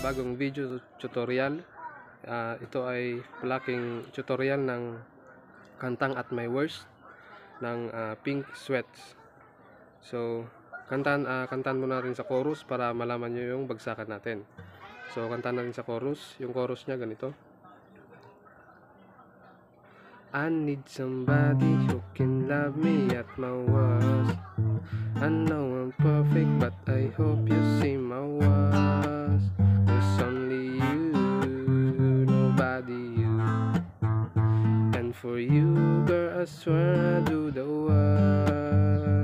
bagong video tutorial. Ito ay plucking tutorial ng kantang At My Worst ng Pink Sweats. So, kantaan muna natin sa chorus para malaman nyo yung bagsakan natin. So, kantaan natin sa chorus. Yung chorus niya ganito. I need somebody who can love me at my worst. I know I'm perfect, but I hope you see my worst. There's only you, nobody you. And for you, girl, I swear I do the world.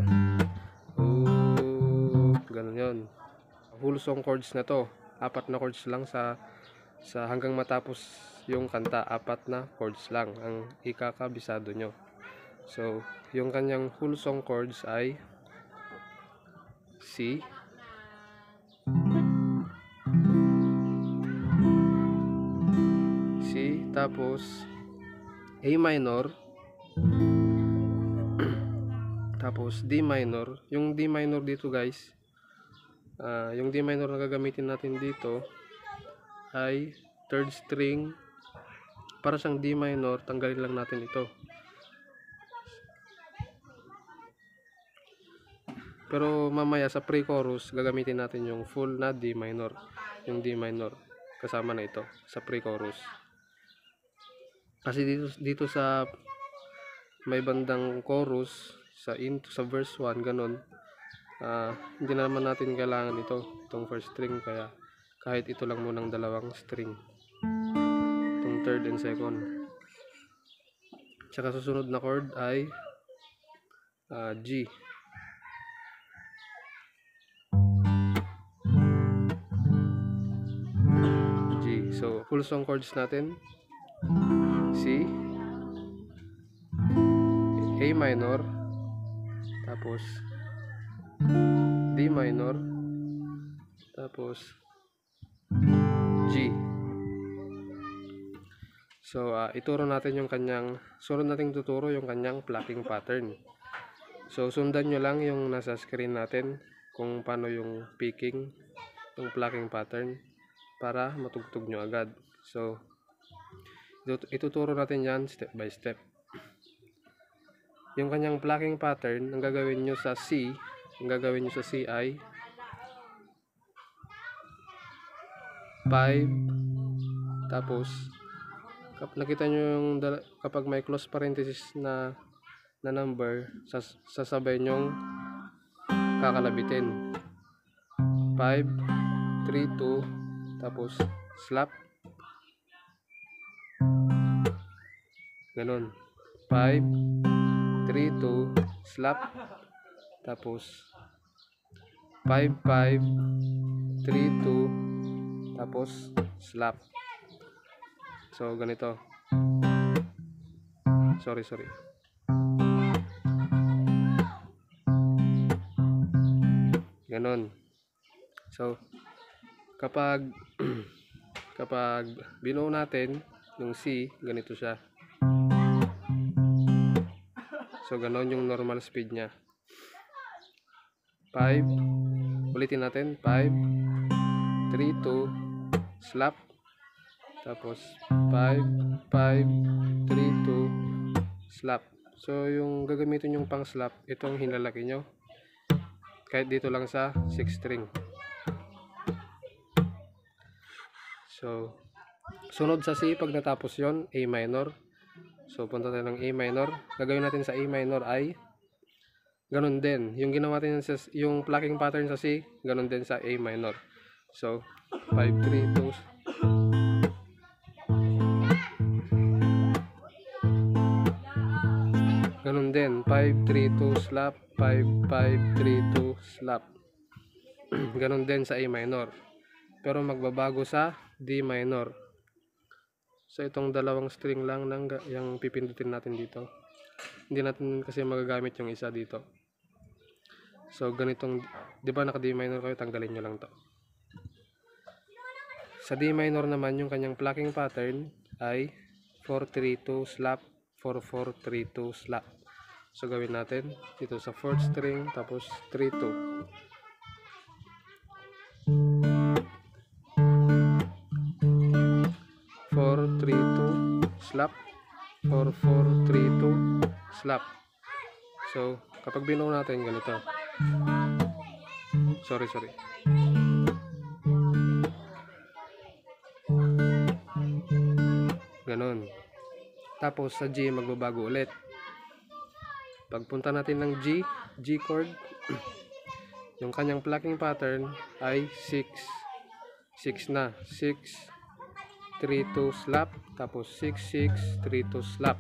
Oh, ganun yun. Whole song chords na to. 4 na chords lang sa hanggang matapos yung kanta. 4 na chords lang ang ikakabisado nyo. So, yung kanyang whole song chords ay C, tapos A minor, tapos D minor. Yung D minor dito guys, yung D minor na gagamitin natin dito ay 3rd string. Para siyang D minor, tanggalin lang natin ito. Pero mamaya sa pre-chorus, gagamitin natin yung full na D minor. Yung D minor, kasama na ito sa pre-chorus. Kasi dito sa may bandang chorus, sa verse 1, ganun. Hindi na naman natin kailangan itong first string. Kaya kahit ito lang munang dalawang string. Itong 3rd and 2nd. Tsaka susunod na chord ay G. So, full song chords natin. C, A minor, tapos D minor, tapos G. So, ituro natin yung kanyang, sunod nating tuturo yung kanyang plucking pattern. So, sundan nyo lang yung nasa screen natin kung paano yung picking, yung plucking pattern, para matugtog nyo agad. So, ituturo natin yan step by step. Yung kanyang plucking pattern, ang gagawin nyo sa C, ay 5, tapos nakita nyo yung kapag may close parenthesis na number, sasabay nyong kakalabitin. 5, 3, 2, tapos slap, ganun. 5, 3, 2, slap, tapos 5, 5, 3, 2, tapos slap. So ganito. Sorry. Ganon. So kapag binuo natin yung C, ganito siya. So ganon yung normal speed niya. 5, ulitin natin. 5, 3, 2, slap, tapos 5, 5, 3, 2, slap. So yung gagamitin yung pang slap, itong hinlalaki nyo kahit dito lang sa 6 string. So, sunod sa C, pag natapos yon, A minor. So, punta tayo ng A minor. Gagawin natin sa A minor ay ganun din. Yung ginawa natin yung plucking pattern sa C, ganun din sa A minor. So, 5, 3, 2. Ganun din. 5, 3, 2, slap. 5, 5, 3, 2, slap. Ganun din sa A minor. Pero magbabago sa D minor. So itong dalawang string lang yung pipindutin natin dito. Hindi natin kasi magagamit yung isa dito. So ganitong, di ba naka D minor kayo, tanggalin nyo lang to. Sa D minor naman, yung kanyang plucking pattern ay 4, 3, 2, slap, 4, 4, 3, 2, slap. So gawin natin dito sa 4th string, tapos 3, 2. slap, 4 4 3 2 slap. So kapag binuo natin ganito, sorry ganon. Tapos sa G magbabago ulit. Pagpunta natin ng G chord, yung kanyang plucking pattern ay 6 na, 6 3 2 slap, tapos 6 6 3 2 slap.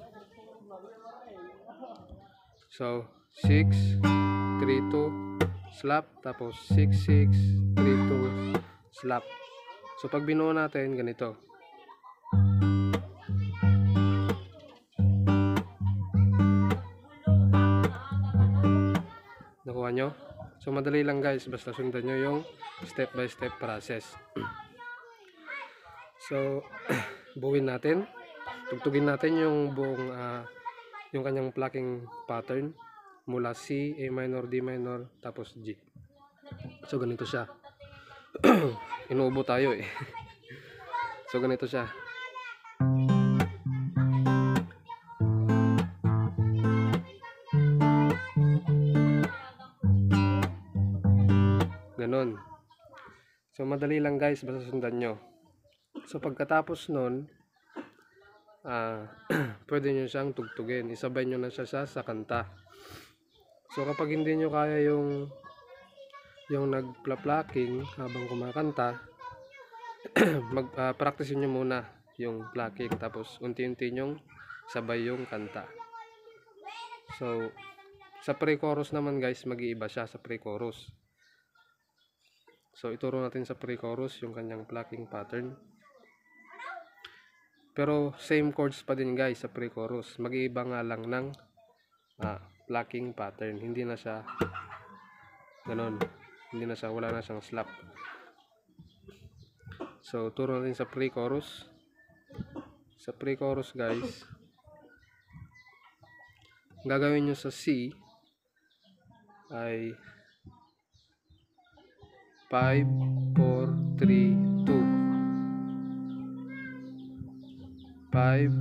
So 6 3 2 slap, tapos 6 6 3 2 slap. So pag binuo natin ganito, nakuha nyo? So madali lang guys, basta sundan nyo yung step by step process. So buuin natin, tugtugin natin yung buong yung kanyang plucking pattern mula C, A minor, D minor, tapos G. So ganito siya. Inuubo tayo eh. So ganito siya. Ganon. So madali lang guys, basta sundan nyo. So pagkatapos nun, pwede nyo siyang tugtugin. Isabay nyo na siya sa kanta. So kapag hindi nyo kaya yung nagpla-plucking habang kumakanta, practice nyo muna yung plucking, tapos unti-unti nyong sabay yung kanta. So sa pre-chorus naman guys, mag-iiba siya sa pre-chorus. So ituro natin sa pre-chorus yung kanyang plucking pattern. Pero same chords pa din guys sa pre-chorus. Mag-iiba nga lang ng plucking pattern. Hindi na siya ganon. Hindi na siya, wala na siyang slap. So turo natin sa pre-chorus. Sa pre-chorus guys, gagawin nyo sa C ay 5 4 3 2 5 4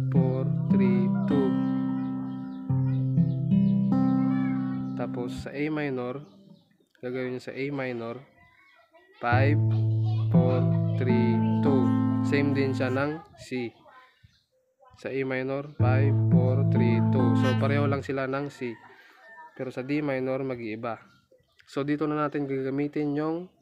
3 2. Tapos sa A minor, gagawin nyo sa A minor 5 4 3 2. Same din siya ng C. Sa A minor 5 4 3 2. So pareho lang sila ng C. Pero sa D minor mag-iiba. So dito na natin gagamitin yung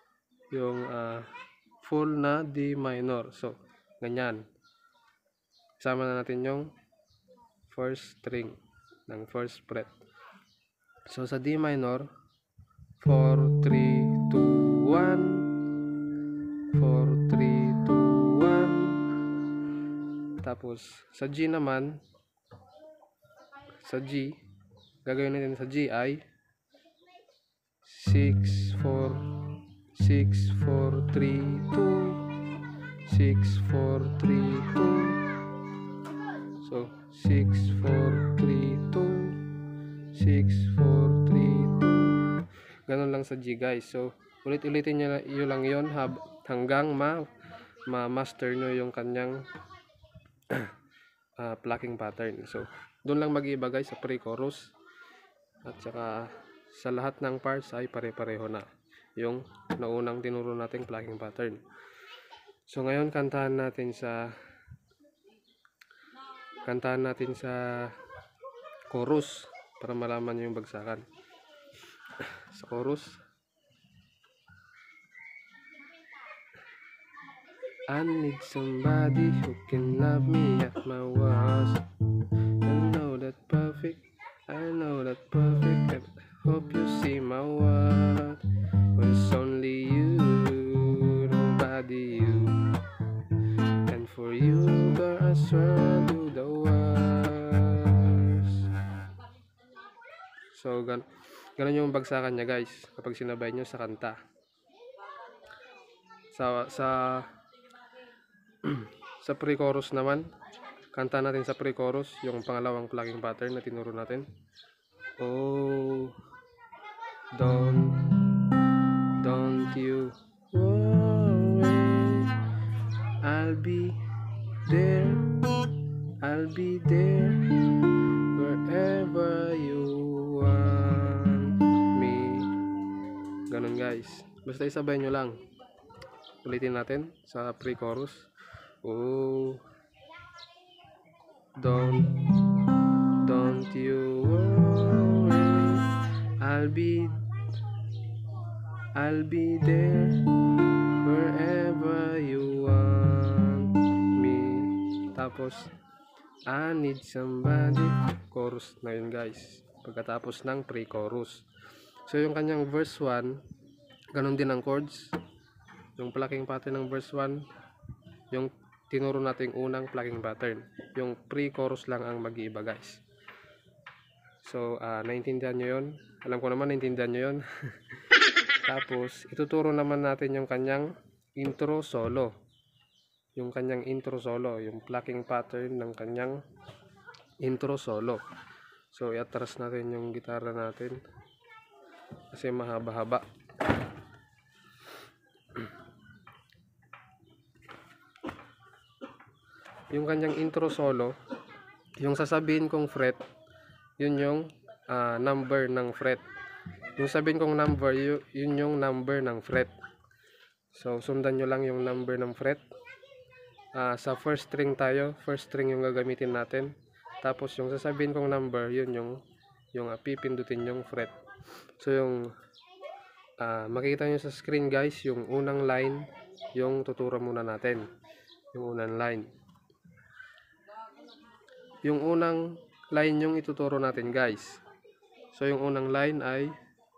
full na D minor. So ganyan. Isama na natin yung first string ng first fret. So sa D minor, 4 3 2 1 4 3 2 1. Tapos sa G naman, sa G gagawin natin sa G ay 6 4 6 4 3 2 6 4 3 2. So 6 4 3 2 6 4 3 2. Ganon lang sa G guys. So ulit-ulitin nyo lang yon hanggang ma-master nyo yung kanyang plucking pattern. So doon lang mag-iiba guys sa pre-chorus, at saka sa lahat ng parts ay pare-pareho na yung naunang tinuro nating plucking pattern. So ngayon kantahan natin sa chorus para malaman nyo yung bagsakan. Sa chorus, I need somebody who can love me at my worst. I know that perfect, I hope you see my worth. It's only you, nobody you. And for you, girl, I swear I'll do the worst. So, ganun yung bagsakan niya guys, kapag sinabay nyo sa kanta. Sa pre-chorus naman, kanta natin sa pre-chorus yung pangalawang plucking pattern na tinuro natin. Oh, don't you worry, I'll be there I'll be there wherever you want me. Ganun guys. Basta isabay nyo lang. Ulitin natin sa pre-chorus. Oh, don't you worry. I'll be there wherever you want me. Tapos I need somebody. Chorus na yun guys. Pagkatapos ng pre-chorus. So yung kanyang verse 1, ganun din ang chords. Yung plucking pattern ng verse 1, yung tinuro natin unang plucking pattern. Yung pre-chorus lang ang mag-iiba guys. So naintindihan nyo yun. Alam ko naman naintindihan nyo yun. Tapos ituturo naman natin yung kanyang intro solo. Yung kanyang intro solo, yung plucking pattern ng kanyang intro solo. So i-atras natin yung gitara natin kasi mahaba-haba. Yung kanyang intro solo, yung sasabihin kong fret, yun yung number ng fret. Yung sabihin kong number, yun yung number ng fret. So sundan nyo lang yung number ng fret. Sa first string tayo, first string yung gagamitin natin. Tapos yung sasabihin kong number, yun yung pipindutin yung fret. So yung makikita nyo sa screen guys, yung unang line, yung tuturo muna natin. Yung unang line. Yung unang line yung ituturo natin guys. So yung unang line ay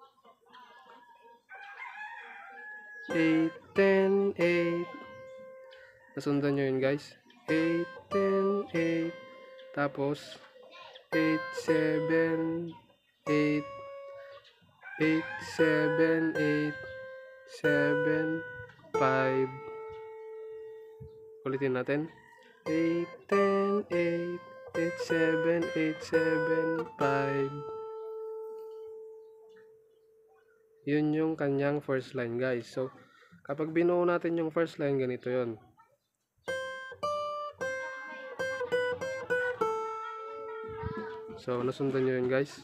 8, 10, 8. Nasundan nyo yun guys. 8, 10, 8. Tapos 8, 7, 8. 8, 7, 8. 7, 5. Ulitin natin. 8, 10, 8. 8, 7, 8, 7, 5. Yun yung kanyang first line guys. So kapag binuo natin yung first line, ganito yun. So nasundan nyo yun guys.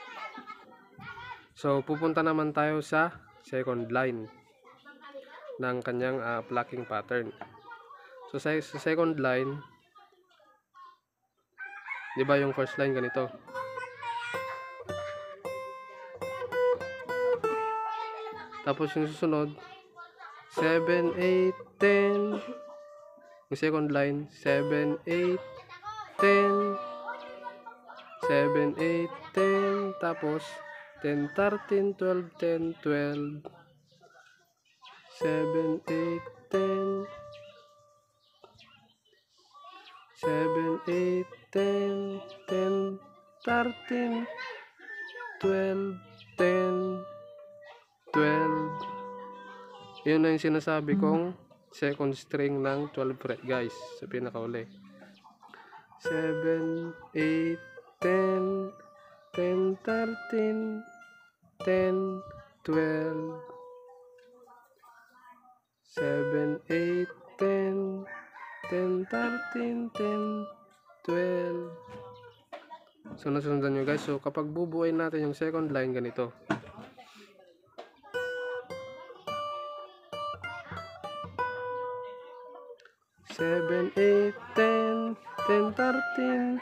So pupunta naman tayo sa second line ng kanyang plucking pattern. So sa second line, di ba yung first line ganito? Tapos yung susunod 7, 8, 10. Yung second line 7, 8, 10. 7, 8, 10. Tapos 10, 13, 12, 10, 12. 7, 8, 10. 7, 8, 10. 10, 13, 12, 10, 12. Yun na yung sinasabi kong second string ng 12 fret guys, sa pinakauli. 7, 8, 10, 10, 13, 10, 12. 7, 8, 10, 10, 13, 10, 12. So nasundan nyo guys. So kapag bubuuin natin yung second line, ganito. Seven, 8, 10, 10, 13,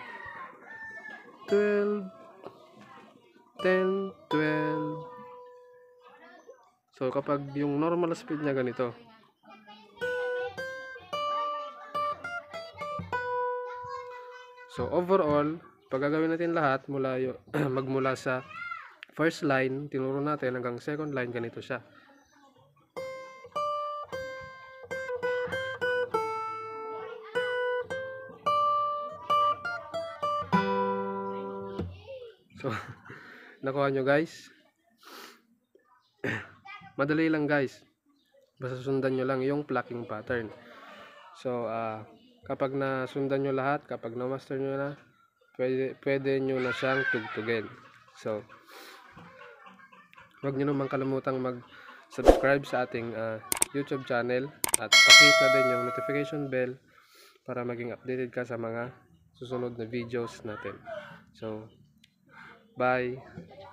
12, 10, 12. So kapag yung normal speed niya ganito. So overall, pag gagawin natin lahat mula magmula sa first line, tinuro natin hanggang second line, ganito siya. So, nakuha nyo guys. Madali lang guys. Basta sundan nyo lang yung plucking pattern. So, kapag nasundan nyo lahat, kapag na-master nyo na, pwede nyo na siyang tugtugin. So, huwag nyo naman kalimutang mag-subscribe sa ating YouTube channel at pakita din yung notification bell para maging updated ka sa mga susunod na videos natin. So, bye!